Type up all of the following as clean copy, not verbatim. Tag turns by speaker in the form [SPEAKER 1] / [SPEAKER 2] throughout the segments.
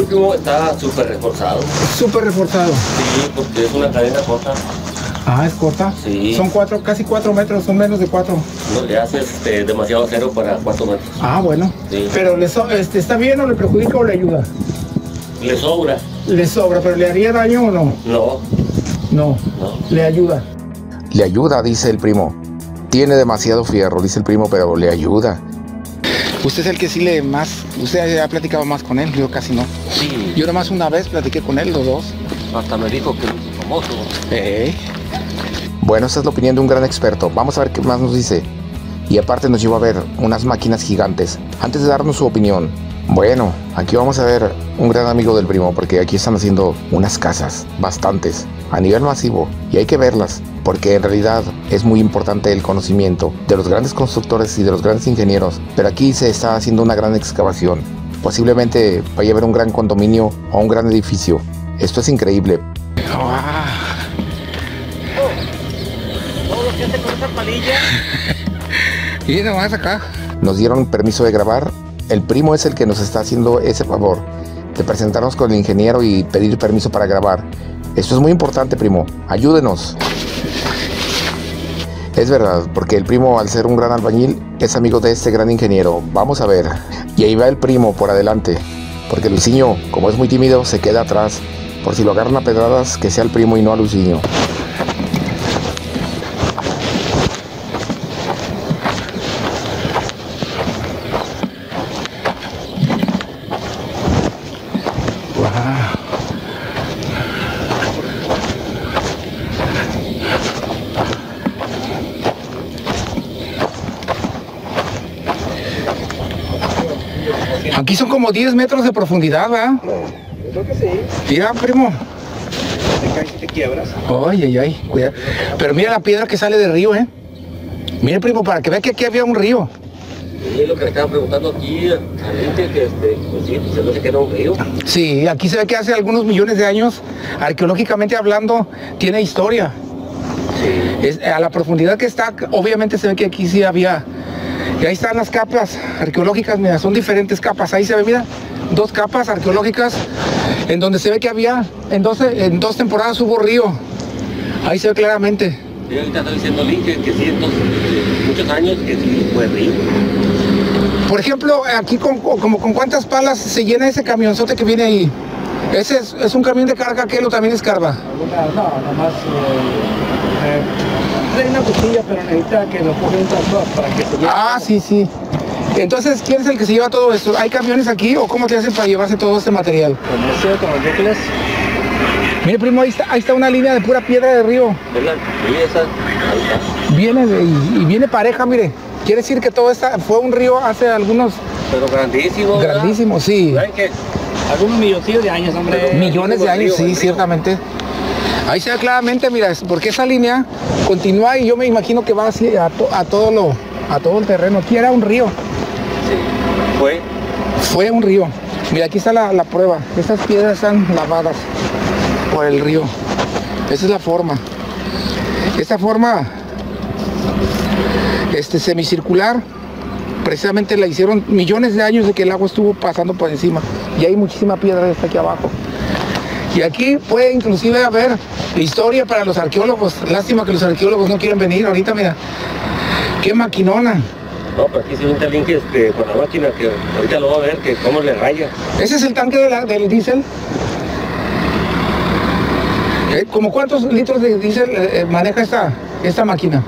[SPEAKER 1] primo, está súper reforzado.
[SPEAKER 2] Súper reforzado.
[SPEAKER 1] Sí, porque es una cadena corta.
[SPEAKER 2] Ah, ¿es corta?
[SPEAKER 1] Sí.
[SPEAKER 2] Son casi 4 metros, son menos de 4.
[SPEAKER 1] No le haces demasiado acero para 4 metros.
[SPEAKER 2] Ah, bueno.
[SPEAKER 1] Sí.
[SPEAKER 2] Pero ¿está bien o le perjudica o le ayuda?
[SPEAKER 1] Le sobra.
[SPEAKER 2] Le sobra, pero ¿le haría daño o no?
[SPEAKER 1] No.
[SPEAKER 2] No. Le ayuda.
[SPEAKER 3] Le ayuda, dice el primo. Tiene demasiado fierro, dice el primo, pero le ayuda. Usted es el que sí lee más. Usted ha platicado más con él, yo casi no.
[SPEAKER 1] Sí.
[SPEAKER 3] Yo nomás una vez platiqué con él, los dos.
[SPEAKER 1] Hasta me dijo que es famoso.
[SPEAKER 3] Bueno, esta es la opinión de un gran experto. Vamos a ver qué más nos dice. Y aparte nos llevó a ver unas máquinas gigantes. Antes de darnos su opinión, bueno, aquí vamos a ver un gran amigo del primo, porque aquí están haciendo unas casas, bastantes, a nivel masivo. Y hay que verlas, porque en realidad es muy importante el conocimiento de los grandes constructores y de los grandes ingenieros. Pero aquí se está haciendo una gran excavación. Posiblemente vaya a haber un gran condominio o un gran edificio. Esto es increíble.
[SPEAKER 1] Todo lo que hace con esa palilla.
[SPEAKER 3] Y nomás acá. Nos dieron permiso de grabar. El primo es el que nos está haciendo ese favor de presentarnos con el ingeniero y pedir permiso para grabar. Esto es muy importante, primo. Ayúdenos. Es verdad, porque el primo, al ser un gran albañil, es amigo de este gran ingeniero. Vamos a ver. Y ahí va el primo por adelante, porque Luisinho, como es muy tímido, se queda atrás. Por si lo agarran a pedradas, que sea el primo y no a Luisinho. Aquí son como 10 metros de profundidad, ¿verdad?
[SPEAKER 2] Yo creo que sí.
[SPEAKER 3] Mira, primo.
[SPEAKER 2] Te caes y te quiebras.
[SPEAKER 3] Ay, cuidado. Pero mira la piedra que sale del río, ¿eh? Mira, primo, para que vea que aquí había un río.
[SPEAKER 1] Sí, lo que le estaba preguntando aquí a gente que pues sí, se no sé qué era un río.
[SPEAKER 3] Sí, aquí se ve que hace algunos millones de años, arqueológicamente hablando, tiene historia.
[SPEAKER 1] Sí.
[SPEAKER 3] A la profundidad que está, obviamente se ve que aquí sí había. Y ahí están las capas arqueológicas, mira, son diferentes capas. Ahí se ve, mira, 2 capas arqueológicas en donde se ve que había, en 2 temporadas hubo río. Ahí se ve claramente.
[SPEAKER 1] Y ahorita está diciendo Link que sí, entonces, muchos años que sí fue río.
[SPEAKER 3] Por ejemplo, aquí con cuántas palas se llena ese camionzote que viene ahí. Ese es un camión de carga, que lo también escarba.
[SPEAKER 2] No, nomás trae una cuchilla, pero necesita que lo coge un tractor para que se lleve.
[SPEAKER 3] Ah, sí. Entonces, ¿quién es el que se lleva todo esto? ¿Hay camiones aquí o cómo te hacen para llevarse todo este material?
[SPEAKER 2] Con los bucles.
[SPEAKER 3] Mire, primo, ahí está una línea de pura piedra de río.
[SPEAKER 1] ¿Verdad? Y esa, ahí está.
[SPEAKER 3] Viene pareja, mire. Quiere decir que todo fue un río hace algunos...
[SPEAKER 1] Pero grandísimo. ¿verdad?
[SPEAKER 3] Grandísimo, sí.
[SPEAKER 1] ¿Saben qué?
[SPEAKER 2] Algunos milloncillos de años, hombre.
[SPEAKER 3] Millones de años, sí, ciertamente. Ahí se ve claramente, mira, porque esa línea continúa y yo me imagino que va así a todo el terreno. Aquí era un río.
[SPEAKER 1] Sí.
[SPEAKER 3] Fue un río. Mira, aquí está la prueba. Estas piedras están lavadas por el río. Esa es la forma. Esta forma semicircular, precisamente la hicieron millones de años de que el agua estuvo pasando por encima. Y hay muchísima piedra de esta aquí abajo. Y aquí puede inclusive haber historia para los arqueólogos. Lástima que los arqueólogos no quieren venir ahorita, mira. Qué maquinona.
[SPEAKER 1] No, pero aquí se ve un link con la máquina que ahorita lo va a ver, que cómo le raya.
[SPEAKER 3] ¿Ese es el tanque del diésel? ¿Cómo cuántos litros de diésel maneja esta máquina?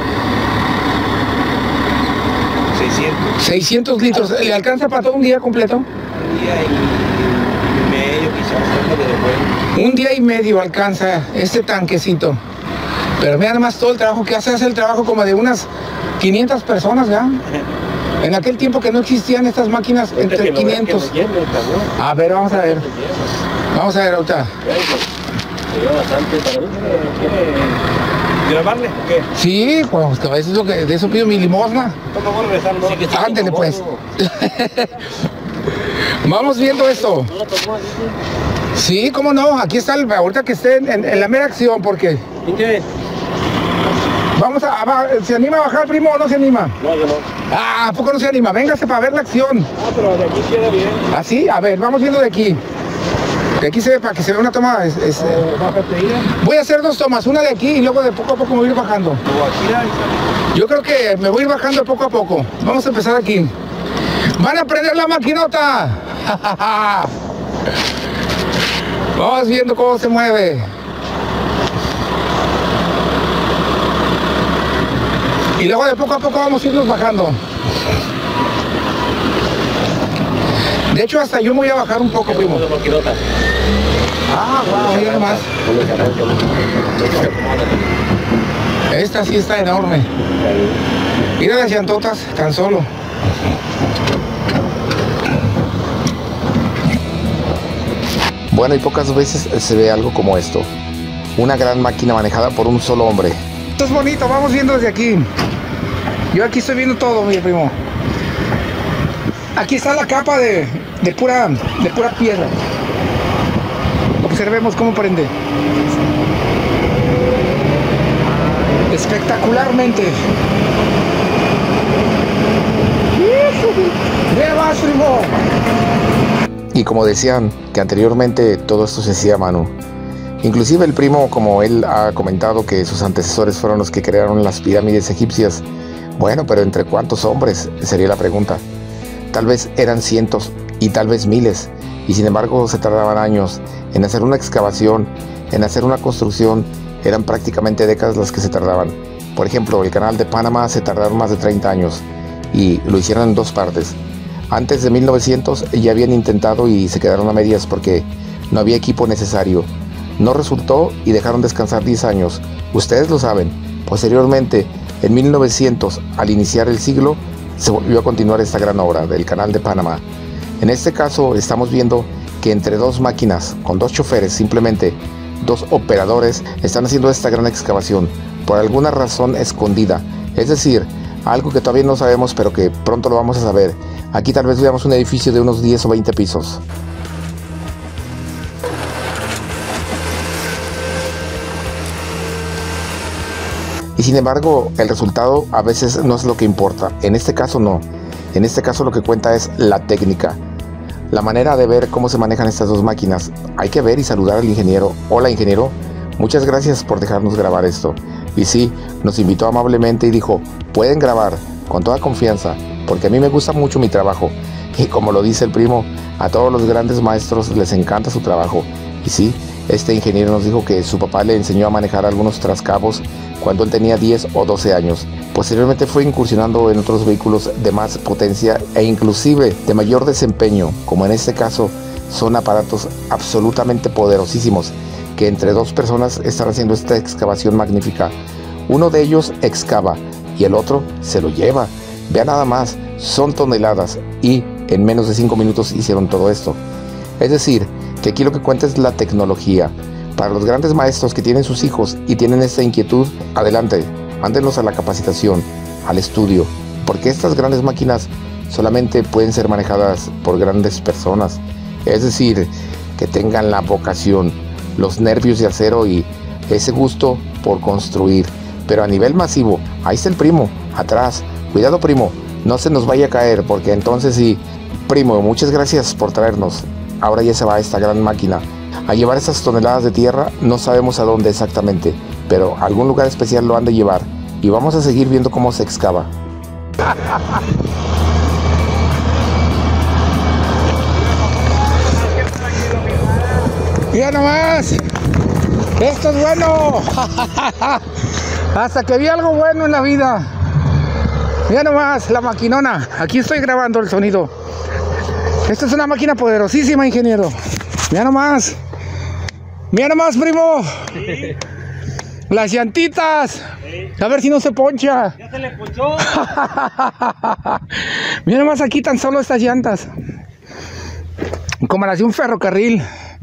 [SPEAKER 3] 600 litros. ¿Le alcanza para todo un día completo?
[SPEAKER 2] Un día y medio, quizás.
[SPEAKER 3] Un día y medio alcanza este tanquecito. Pero mira además todo el trabajo que hace el trabajo como de unas 500 personas, ¿ya? En aquel tiempo que no existían estas máquinas, entre 500. A ver, vamos a ver. Vamos a ver ahorita.
[SPEAKER 2] ¿Grabarle o qué?
[SPEAKER 3] Sí, pues a veces de eso pido mi limosna.
[SPEAKER 2] ¿Cómo voy a regresar? ¿No?
[SPEAKER 3] Ándele pues. Vamos viendo esto. Sí, cómo no, aquí está ahorita que esté en la mera acción, porque...
[SPEAKER 1] ¿Qué?
[SPEAKER 3] Vamos ¿se anima a bajar, primo, o no se anima?
[SPEAKER 1] No, yo no.
[SPEAKER 3] ¿A poco no se anima? Véngase para ver la acción.
[SPEAKER 2] No, pero de aquí queda bien.
[SPEAKER 3] ¿Así? A ver, vamos viendo de aquí. De aquí se ve, para que se vea una toma. Voy a hacer 2 tomas, una de aquí y luego de poco a poco me voy a ir bajando. Yo creo que me voy a ir bajando poco a poco. Vamos a empezar aquí. ¡Van a prender la maquinota! Vamos viendo cómo se mueve. Y luego de poco a poco vamos a irnos bajando. De hecho, hasta yo me voy a bajar un poco, primo. Ah, wow, mira nomás. Esta sí está enorme. Mira las llantotas, tan solo. Bueno, y pocas veces se ve algo como esto. Una gran máquina manejada por un solo hombre. Esto es bonito, vamos viendo desde aquí. Yo aquí estoy viendo todo, mi primo. Aquí está la capa de pura piedra. Observemos cómo prende. Espectacularmente. ¡Ve más, primo! Y como decían que anteriormente todo esto se hacía a mano. Inclusive el primo, como él ha comentado que sus antecesores fueron los que crearon las pirámides egipcias. Bueno, pero ¿entre cuántos hombres? Sería la pregunta. Tal vez eran cientos y tal vez miles. Y sin embargo se tardaban años en hacer una excavación, en hacer una construcción. Eran prácticamente décadas las que se tardaban. Por ejemplo, el canal de Panamá se tardaron más de 30 años. Y lo hicieron en 2 partes. Antes de 1900 ya habían intentado y se quedaron a medias porque no había equipo necesario. No resultó y dejaron descansar 10 años. Ustedes lo saben. Posteriormente, en 1900, al iniciar el siglo, se volvió a continuar esta gran obra del Canal de Panamá. En este caso estamos viendo que entre 2 máquinas, con 2 choferes, simplemente 2 operadores, están haciendo esta gran excavación por alguna razón escondida. Es decir, algo que todavía no sabemos, pero que pronto lo vamos a saber. Aquí tal vez veamos un edificio de unos 10 o 20 pisos. Y sin embargo, el resultado a veces no es lo que importa. En este caso no. En este caso lo que cuenta es la técnica. La manera de ver cómo se manejan estas 2 máquinas. Hay que ver y saludar al ingeniero. Hola, ingeniero. Muchas gracias por dejarnos grabar esto. Y sí, nos invitó amablemente y dijo, pueden grabar con toda confianza, porque a mí me gusta mucho mi trabajo. Y como lo dice el primo, a todos los grandes maestros les encanta su trabajo. Y sí, este ingeniero nos dijo que su papá le enseñó a manejar algunos trascabos cuando él tenía 10 o 12 años. Posteriormente fue incursionando en otros vehículos de más potencia e inclusive de mayor desempeño, como en este caso son aparatos absolutamente poderosísimos que entre 2 personas están haciendo esta excavación magnífica. Uno de ellos excava y el otro se lo lleva. Vean nada más, son toneladas y en menos de 5 minutos hicieron todo esto. Es decir, que aquí lo que cuenta es la tecnología. Para los grandes maestros que tienen sus hijos y tienen esta inquietud, adelante, mándenlos a la capacitación, al estudio, porque estas grandes máquinas solamente pueden ser manejadas por grandes personas. Es decir, que tengan la vocación, los nervios de acero y ese gusto por construir. Pero a nivel masivo, ahí está el primo, atrás. Cuidado, primo, no se nos vaya a caer, porque entonces sí. Primo, muchas gracias por traernos. Ahora ya se va esta gran máquina a llevar esas toneladas de tierra. No sabemos a dónde exactamente, pero a algún lugar especial lo han de llevar. Y vamos a seguir viendo cómo se excava. Mira nomás, esto es bueno. Hasta que vi algo bueno en la vida. Mira nomás, la maquinona. Aquí estoy grabando el sonido. Esta es una máquina poderosísima, ingeniero. Mira nomás. Mira nomás, primo. Sí. Las llantitas. Sí. A ver si no se poncha. Ya se le ponchó. Mira nomás aquí tan solo estas llantas. Como las de un ferrocarril.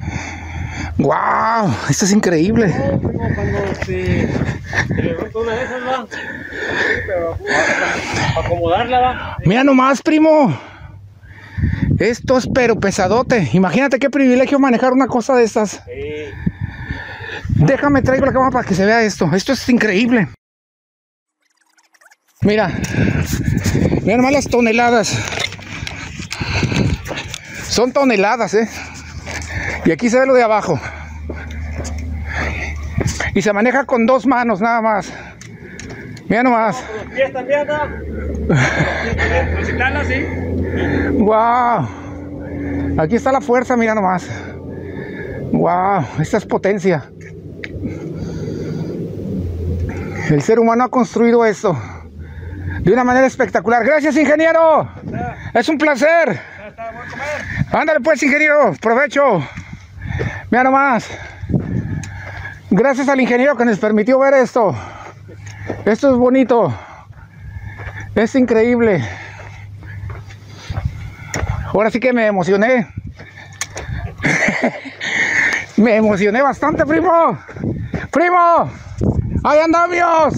[SPEAKER 3] ¡Wow! Esto es increíble. No, primo, cuando se le rompe una de esas, va. Pero para acomodarla, va. Mira nomás, primo. Esto es pero pesadote. Imagínate qué privilegio manejar una cosa de estas. Sí. Déjame traigo la cámara para que se vea esto. Esto es increíble. Mira. Mira nomás las toneladas. Son toneladas,
[SPEAKER 4] Y aquí se ve lo de abajo. Y se maneja con 2 manos nada más. Mira nomás.
[SPEAKER 1] Los pies también, ¿no?
[SPEAKER 2] así.
[SPEAKER 4] Wow. Aquí está la fuerza, mira nomás. Wow, esta es potencia. El ser humano ha construido esto de una manera espectacular. Gracias, ingeniero. Es un placer. Ándale pues, ingeniero. Provecho. Mira nomás. Gracias al ingeniero que nos permitió ver esto. Esto es bonito. Es increíble. Ahora sí que me emocioné. Me emocioné bastante, primo. ¡Primo! ¡Ahí andamos!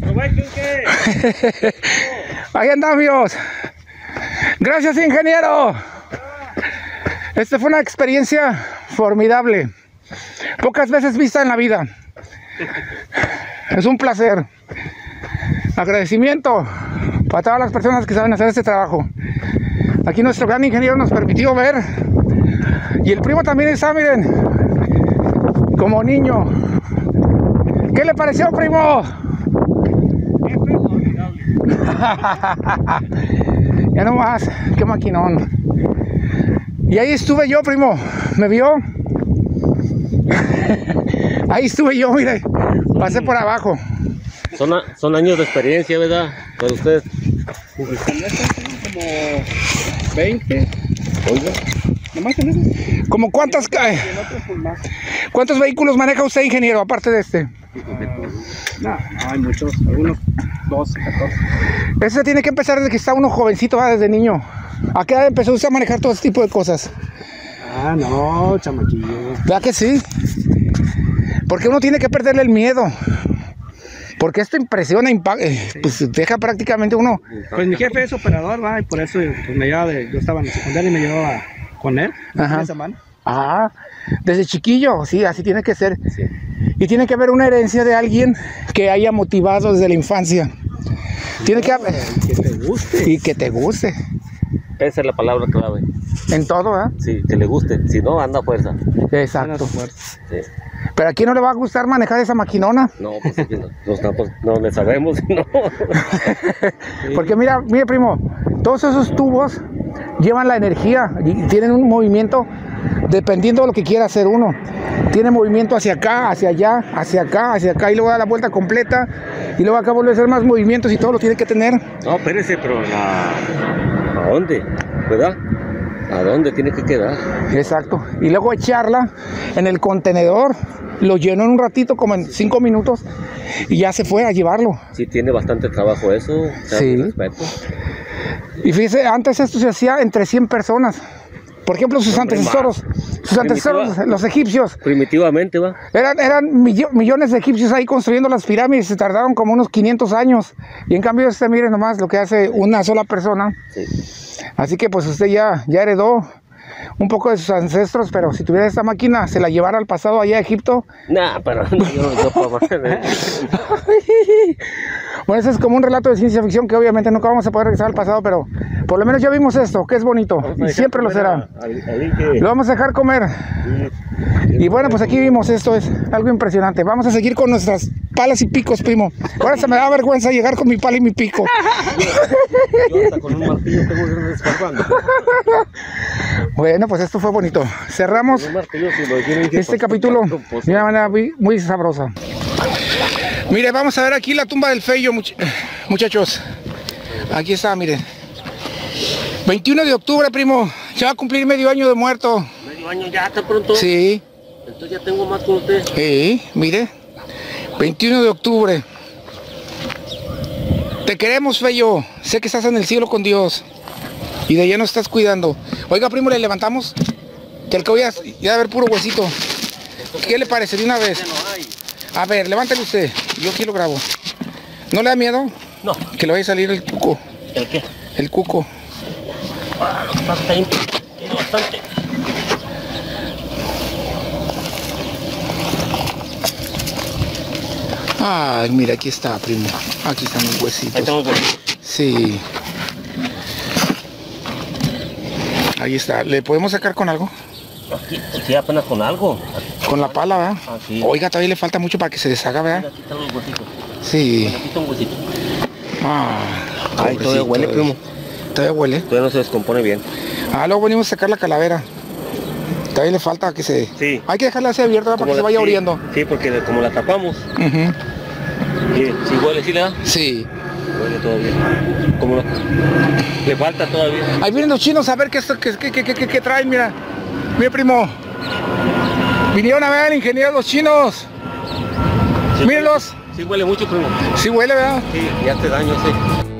[SPEAKER 4] ¡Ahí andamos! Gracias, ingeniero. Esta fue una experiencia formidable. Pocas veces vista en la vida. Es un placer. Agradecimiento para todas las personas que saben hacer este trabajo. Aquí nuestro gran ingeniero nos permitió ver. Y el primo también está, miren, como niño. ¿Qué le pareció, primo? Ya nomás, qué maquinón. Y ahí estuve yo, primo. ¿Me vio? Ahí estuve yo, mire. Pasé por abajo.
[SPEAKER 1] Son años de experiencia, ¿verdad? Para ustedes.
[SPEAKER 2] Como 20.
[SPEAKER 1] Oiga.
[SPEAKER 2] Nomás en eso.
[SPEAKER 4] ¿Cómo cuántas cae? ¿Cuántos vehículos maneja usted, ingeniero, aparte de este?
[SPEAKER 2] No, hay muchos. Algunos 12, 14.
[SPEAKER 4] Ese tiene que empezar desde que está uno jovencito, desde niño. ¿A qué edad empezó usted a manejar todo este tipo de cosas?
[SPEAKER 2] Ah, no, chamaquillo.
[SPEAKER 4] ¿Verdad que sí? Porque uno tiene que perderle el miedo. Porque esto impresiona, pues deja prácticamente uno.
[SPEAKER 2] Pues mi jefe es operador, ¿va? Y por eso pues, me llevaba yo estaba en la secundaria y me llevaba con él.
[SPEAKER 4] Ajá.
[SPEAKER 2] Esa mano.
[SPEAKER 4] Ah, desde chiquillo, sí, así tiene que ser.
[SPEAKER 1] Sí.
[SPEAKER 4] Y tiene que haber una herencia de alguien que haya motivado desde la infancia. Tiene que haber.
[SPEAKER 2] Que te guste.
[SPEAKER 4] Y que te guste.
[SPEAKER 1] Esa es la palabra clave.
[SPEAKER 4] En todo, ¿verdad?
[SPEAKER 1] Sí, que le guste. Si no, anda a fuerza.
[SPEAKER 4] Exacto.
[SPEAKER 1] Sí.
[SPEAKER 4] Pero ¿a quién no le va a gustar manejar esa maquinona?
[SPEAKER 1] No, pues aquí no le sabemos, no.
[SPEAKER 4] Porque mira, primo, todos esos tubos llevan la energía y tienen un movimiento dependiendo de lo que quiera hacer uno. Tiene movimiento hacia acá, hacia allá, hacia acá, hacia acá, y luego da la vuelta completa y luego acá vuelve a hacer más movimientos y todo lo tiene que tener.
[SPEAKER 1] No, espérese, pero ¿a dónde? ¿Verdad? ¿A dónde tiene que quedar?
[SPEAKER 4] Exacto. Y luego echarla en el contenedor, lo llenó en un ratito, como en 5 minutos, y ya se fue a llevarlo.
[SPEAKER 1] Sí, tiene bastante trabajo eso.
[SPEAKER 4] Sí.
[SPEAKER 1] Respeto.
[SPEAKER 4] Y fíjese, antes esto se hacía entre 100 personas. Por ejemplo, sus antecesores, los egipcios,
[SPEAKER 1] Primitivamente, ¿va?
[SPEAKER 4] eran millones de egipcios ahí construyendo las pirámides, se tardaron como unos 500 años. Y en cambio miren nomás lo que hace una sola persona.
[SPEAKER 1] Sí.
[SPEAKER 4] Así que pues usted ya heredó un poco de sus ancestros, pero si tuviera esta máquina, se la llevara al pasado allá a Egipto.
[SPEAKER 1] Nah, pero yo puedo hacer.
[SPEAKER 4] Bueno, eso es como un relato de ciencia ficción que obviamente nunca vamos a poder regresar al pasado, pero por lo menos ya vimos esto, que es bonito, y siempre lo será. Lo vamos a dejar comer. Y bueno, pues aquí vimos esto, es algo impresionante. Vamos a seguir con nuestras palas y picos, primo. Ahora se me da vergüenza llegar con mi pala y mi pico.
[SPEAKER 1] Yo hasta con un martillo tengo que ir descargando.
[SPEAKER 4] Bueno, pues esto fue bonito. Cerramos este capítulo de una manera muy sabrosa. Mire, vamos a ver aquí la tumba del Feyo, muchachos. Aquí está, miren. 21 de octubre, primo. Se va a cumplir medio año de muerto.
[SPEAKER 1] ¿Medio año ya tan pronto?
[SPEAKER 4] Sí.
[SPEAKER 1] Entonces ya tengo más con usted.
[SPEAKER 4] Sí, mire. 21 de octubre. Te queremos, Feyo. Sé que estás en el cielo con Dios. Y de allá nos estás cuidando. Oiga, primo, ¿le levantamos? Que al cabo ya debe haber puro huesito. ¿Qué le parece de una vez? A ver, levántale usted. Yo aquí lo grabo. ¿No le da miedo?
[SPEAKER 1] No.
[SPEAKER 4] Que le vaya a salir el cuco.
[SPEAKER 1] ¿El qué?
[SPEAKER 4] El cuco.
[SPEAKER 1] Ah, lo que pasa es que tiene bastante.
[SPEAKER 4] Ay, mira, aquí está, primo. Aquí están los huesitos.
[SPEAKER 1] Ahí tengo huesitos.
[SPEAKER 4] Sí. Ahí está. ¿Le podemos sacar con algo?
[SPEAKER 1] Aquí, sí, apenas con algo.
[SPEAKER 4] Con la pala, ¿verdad?
[SPEAKER 1] Aquí.
[SPEAKER 4] Oiga, todavía le falta mucho para que se deshaga, ¿verdad?
[SPEAKER 1] Aquí están los huesitos.
[SPEAKER 4] Sí.
[SPEAKER 1] Aquí está un huesito.
[SPEAKER 4] Ah,
[SPEAKER 1] Ay, todavía huele, primo.
[SPEAKER 4] Todavía huele.
[SPEAKER 1] Todavía no se descompone bien.
[SPEAKER 4] Ah, luego venimos a sacar la calavera. Todavía le falta que se...
[SPEAKER 1] Sí.
[SPEAKER 4] Hay que dejarla así abierta para que se vaya
[SPEAKER 1] sí,
[SPEAKER 4] abriendo.
[SPEAKER 1] Sí, porque como la tapamos,
[SPEAKER 4] Ujú.
[SPEAKER 1] sí huele, ¿sí le da?
[SPEAKER 4] Sí.
[SPEAKER 1] Huele todavía. Como le falta todavía.
[SPEAKER 4] Ahí vienen los chinos a ver qué traen, mira. Mira, primo. Vinieron a ver al ingeniero los chinos.
[SPEAKER 1] Sí,
[SPEAKER 4] Mírenlos.
[SPEAKER 1] Sí huele mucho, primo.
[SPEAKER 4] Sí huele, ¿verdad?
[SPEAKER 1] Sí, ya hace daño, sí.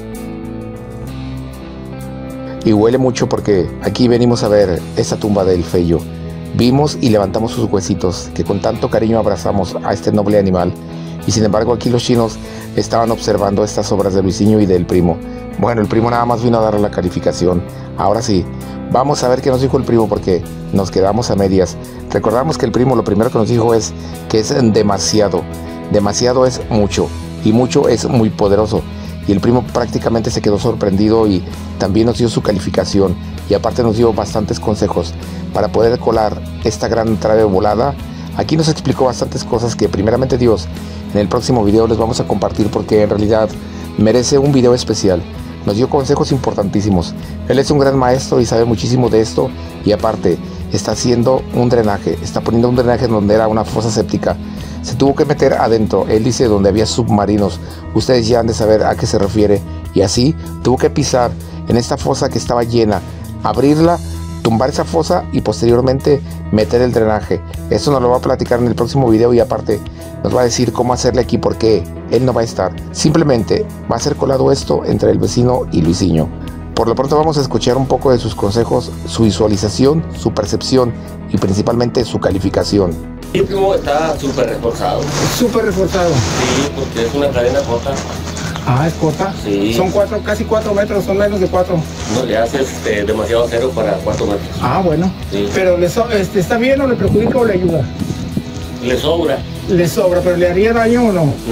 [SPEAKER 3] Y huele mucho porque aquí venimos a ver esta tumba del Feyo. Vimos y levantamos sus huesitos que con tanto cariño abrazamos a este noble animal. Y sin embargo aquí los chinos estaban observando estas obras de Luisinho y del primo. Bueno, el primo nada más vino a darle la calificación. Ahora sí, vamos a ver qué nos dijo el primo porque nos quedamos a medias. Recordamos que el primo lo primero que nos dijo es que es demasiado. Demasiado es mucho y mucho es muy poderoso. Y el primo prácticamente se quedó sorprendido y también nos dio su calificación y aparte nos dio bastantes consejos para poder colar esta gran trave volada. Aquí nos explicó bastantes cosas que primeramente Dios en el próximo video les vamos a compartir porque en realidad merece un video especial. Nos dio consejos importantísimos. Él es un gran maestro y sabe muchísimo de esto y aparte está haciendo un drenaje, está poniendo un drenaje donde era una fosa séptica. Se tuvo que meter adentro, él dice donde había submarinos, ustedes ya han de saber a qué se refiere, y así tuvo que pisar en esta fosa que estaba llena, abrirla, tumbar esa fosa y posteriormente meter el drenaje. Eso nos lo va a platicar en el próximo video y aparte nos va a decir cómo hacerle aquí porque él no va a estar, simplemente va a ser colado esto entre el vecino y Luisinho. Por lo pronto vamos a escuchar un poco de sus consejos, su visualización, su percepción y principalmente su calificación.
[SPEAKER 1] El primo está súper reforzado.
[SPEAKER 4] Súper reforzado.
[SPEAKER 1] Sí, porque es una cadena corta.
[SPEAKER 4] Ah, es corta.
[SPEAKER 1] Sí.
[SPEAKER 4] Son casi 4 metros, son menos de 4.
[SPEAKER 1] No le haces demasiado acero para 4 metros.
[SPEAKER 4] Ah, bueno.
[SPEAKER 1] Sí.
[SPEAKER 4] Pero ¿está bien o le perjudica o le ayuda?
[SPEAKER 1] Le sobra.
[SPEAKER 4] Le sobra, pero ¿le haría daño o no?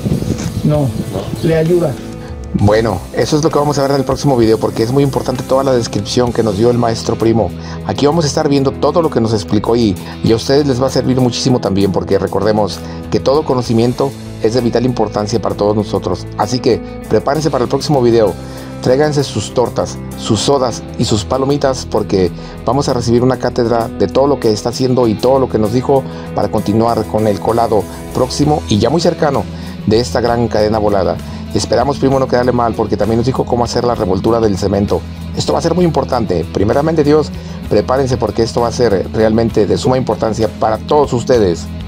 [SPEAKER 4] No, le ayuda.
[SPEAKER 3] Bueno, eso es lo que vamos a ver en el próximo video porque es muy importante toda la descripción que nos dio el maestro primo. Aquí vamos a estar viendo todo lo que nos explicó y a ustedes les va a servir muchísimo también porque recordemos que todo conocimiento es de vital importancia para todos nosotros. Así que prepárense para el próximo video, tráiganse sus tortas, sus sodas y sus palomitas porque vamos a recibir una cátedra de todo lo que está haciendo y todo lo que nos dijo para continuar con el colado próximo y ya muy cercano de esta gran cadena volada. Esperamos, primo, no quedarle mal porque también nos dijo cómo hacer la revoltura del cemento. Esto va a ser muy importante. Primeramente Dios, prepárense porque esto va a ser realmente de suma importancia para todos ustedes.